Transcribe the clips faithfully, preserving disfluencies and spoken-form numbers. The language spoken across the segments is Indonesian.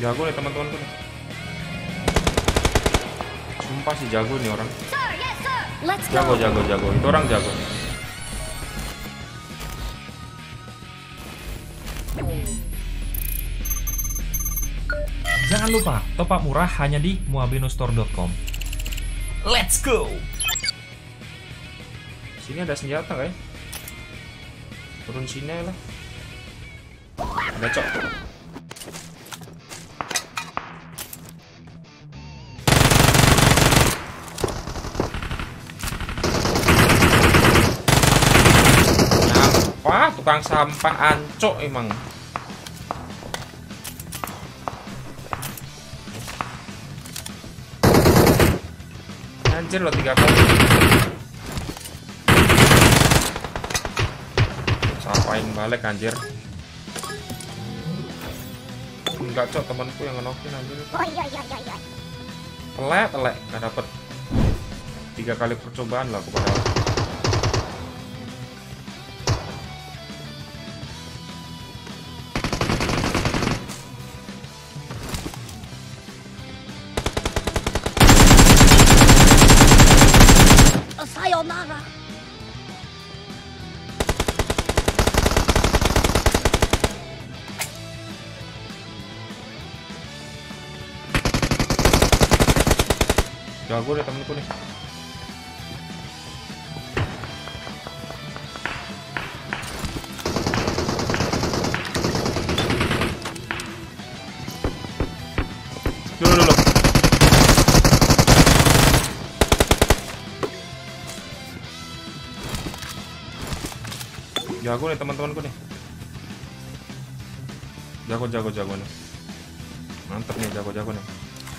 Jago nih teman-temanku nih. Sumpah sih jago nih orang. Jago, jago, jago. Itu orang jago. Jangan lupa top up murah hanya di muabinostore dot com. Let's go. Sini ada senjata kayak. Turun sini lah. Ada cok. Wah, tukang sampah ancok emang. Anjir lo tiga kali. Sampain balik anjir. Enggak cok, temanku yang ngenokin anjir. Telek, telek, nggak dapet. Tiga kali percobaan lah kepada. Sayonara. Jago deh temenku nih. Dulu dulu. Jago nih teman-temanku nih. Jago, jago, jago nih. Mantap nih, jago, jago nih.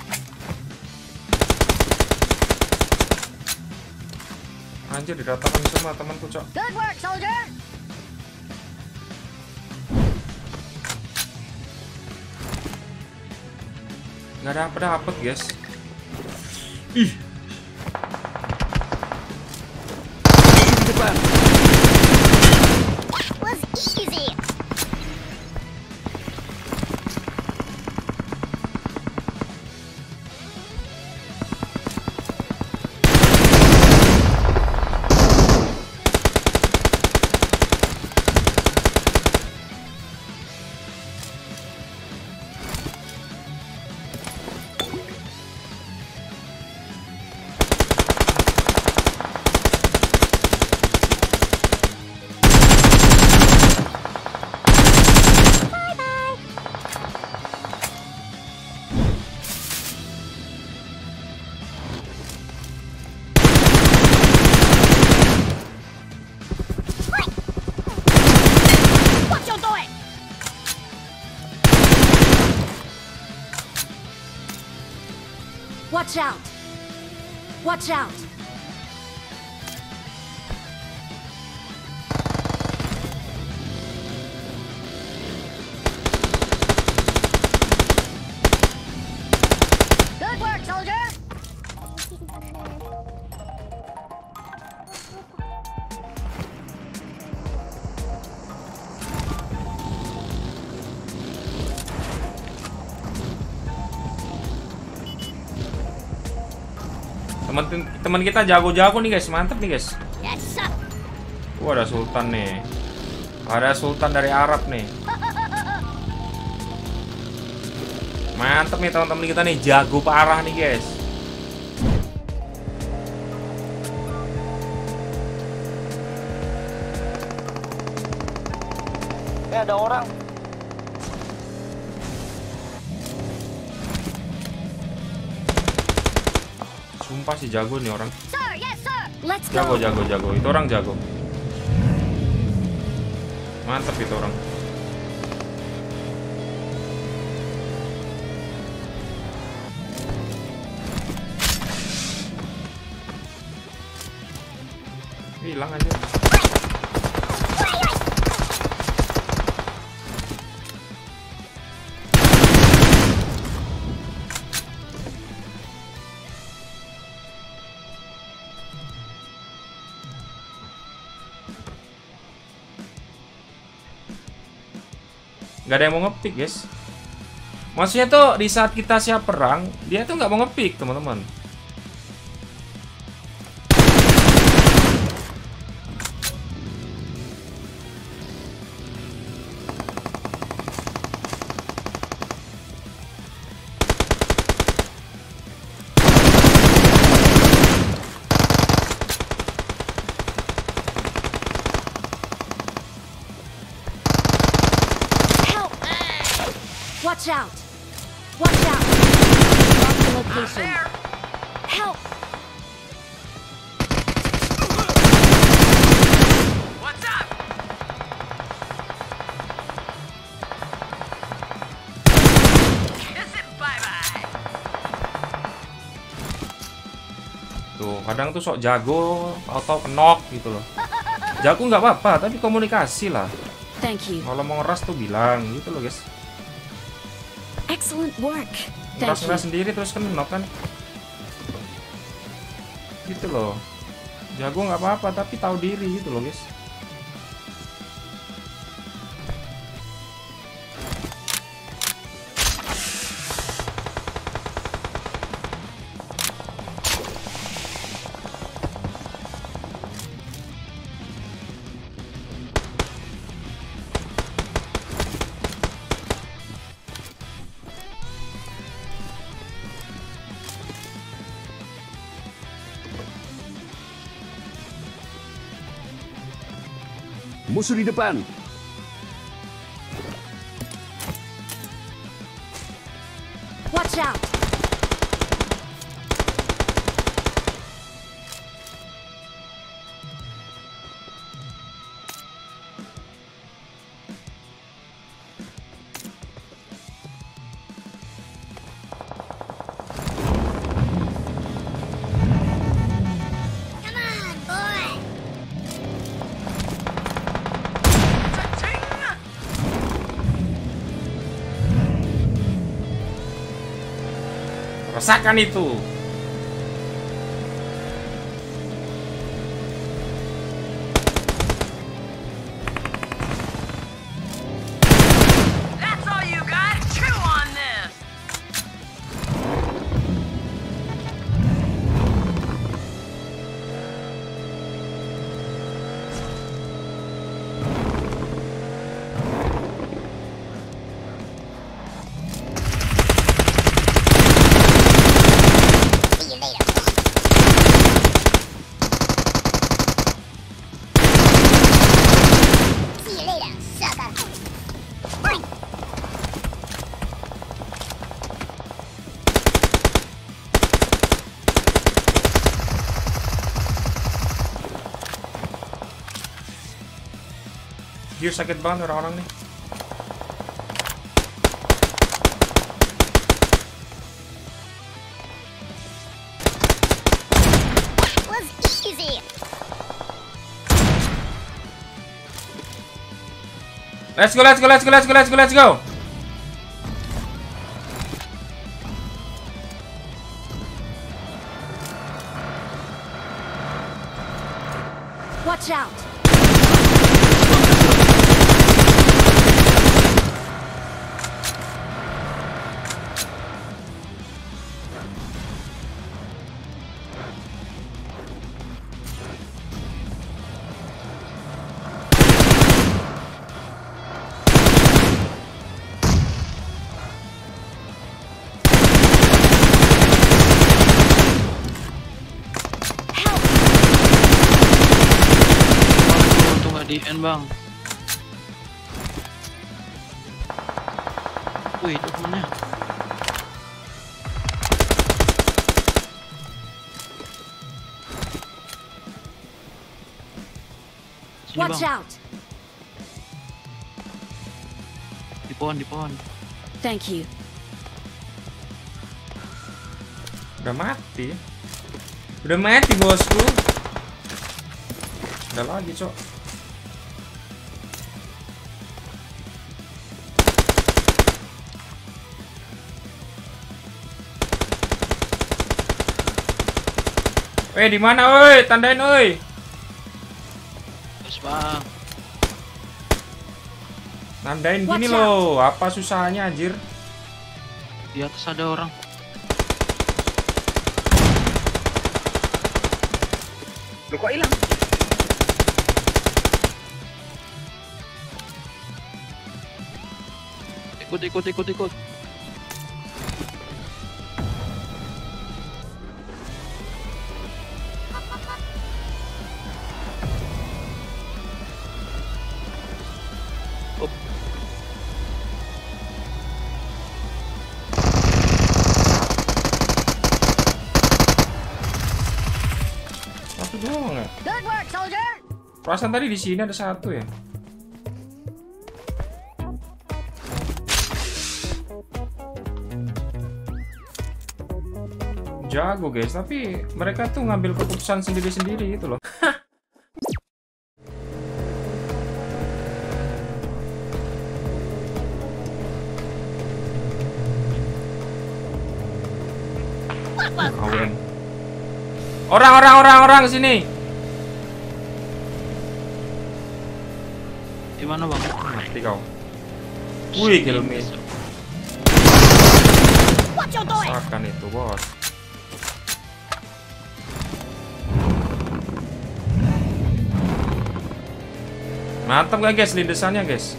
Anjir, diratakan semua temanku, cok. Good work, soldier. Nggak ada apa-apa, guys. Ih. Di depan. Was easy. Watch out! Watch out! Good work, soldier! Teman teman kita jago-jago nih guys, mantep nih guys. Yes, sir. Wah, ada sultan nih. Ada sultan dari Arab nih. Mantep nih teman-teman kita nih, jago parah nih guys. Eh, ada orang. Sumpah sih jago nih orang. Sir, yes, sir. Let's Jago, go. jago, jago. Itu orang jago. Mantep itu orang. Hilang aja. Gak ada yang mau ngepick guys. Maksudnya tuh di saat kita siap perang, dia tuh nggak mau ngepick, teman-teman. Watch out! Watch out! Mark the location. Help! What's up? Kiss it bye-bye. Tuh, kadang tuh sok jago, tahu-tahu kenok gitu loh. Jago nggak apa-apa, tapi komunikasi lah. Thank you. Kalau mau ngeras tuh bilang gitu loh, guys. Excellent work. Thank you. Ngeras-ngeras sendiri terus kenok kan. Gitu loh. Jago nggak apa-apa, tapi tahu diri gitu loh, guys. Musuh di depan. Watch out! Rasakan itu. That's all you got? Chew on this. Dia sakit banget orang-orang nih. Was easy. Let's go, let's go, let's go, let's go, let's go, let's go. Watch out! Di end bang. Wih, itu kemana? Sini Watch bang. out! Di pohon, di pohon. Thank you. Udah mati. Udah mati bosku. Udah lagi, cok. Eh, di mana, oi? Tandain, oi. Terus bang. Nandain gini Watch loh. Apa susahnya, anjir? Di atas ada orang. Lu kok hilang? Ikut, ikut, ikut, ikut. Up. Satu doang ya. Good work, soldier. Perasaan tadi di sini ada satu ya. Jago guys, tapi mereka tuh ngambil keputusan sendiri-sendiri itu loh. Kawin. Orang, orang, orang, orang sini. Di mana bang? Mati kau. Wih, kill me. What you doing? Sakan itu bos. Mantap gak guys lindesannya guys.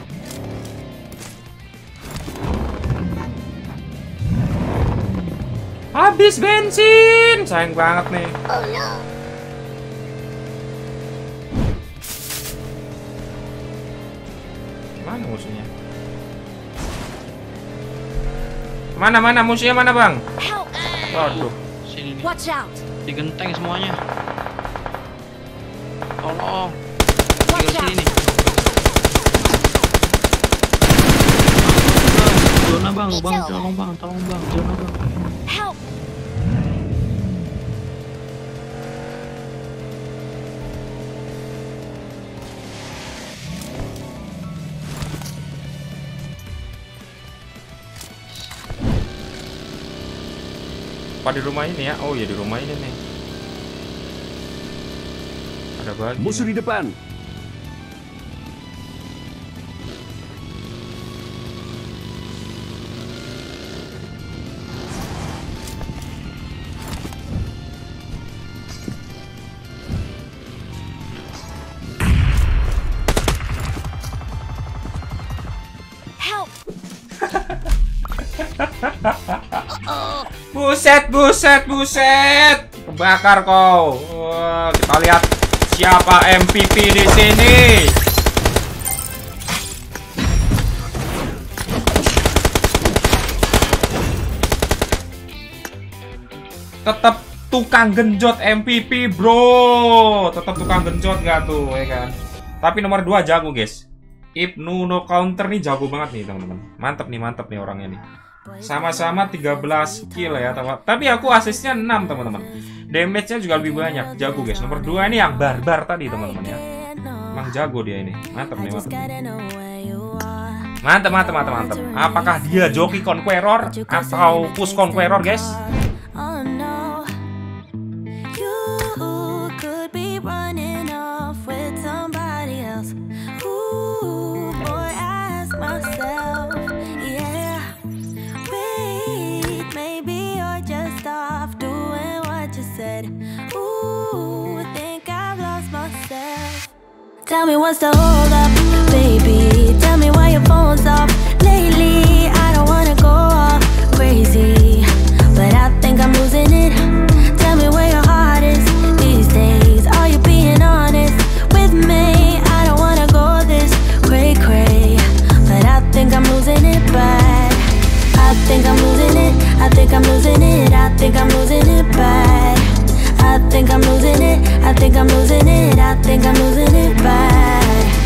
Habis bensin, sayang banget nih. Oh no. Mana musuhnya? Mana mana musuhnya mana bang? Help. Waduh. Sini nih. Watch out. Digenteng semuanya. Tolong. Watch Tinggal sini out. nih. Zona bang, bang, tolong bang, tolong bang, zona bang. Help. Apa di rumah ini ya? Oh ya di rumah ini nih. Ada bagi. Musuh di depan. Help. Buset, buset, buset. Kebakar kau. Wah, kita lihat siapa M V P di sini. Tetap tukang genjot M V P, bro. Tetap tukang genjot gak tuh, ya kan? Tapi nomor dua jago, guys. Ibnu no counter nih jago banget nih, teman-teman. Mantep nih, mantep nih orangnya nih. Sama-sama tiga belas kill ya, teman. Tapi aku asisnya enam, teman-teman. Damage-nya juga lebih banyak. Jago, guys. Nomor dua ini yang barbar tadi, teman-teman ya. Emang jago dia ini. Mantep nih, mantep. Mantep, mantep, mantep, mantep. Apakah dia joki conqueror atau push conqueror, guys? Tell me what's the hold up, baby. Tell me why your phone's off lately. I don't wanna go all crazy, but I think I'm losing it. Tell me where your heart is these days. Are you being honest with me? I don't wanna go this cray cray, but I think I'm losing it bad. I think I'm losing it. I think I'm losing it. I think I'm losing it bad. I think I'm losing it. I think I'm losing it. I think I'm losing it bad.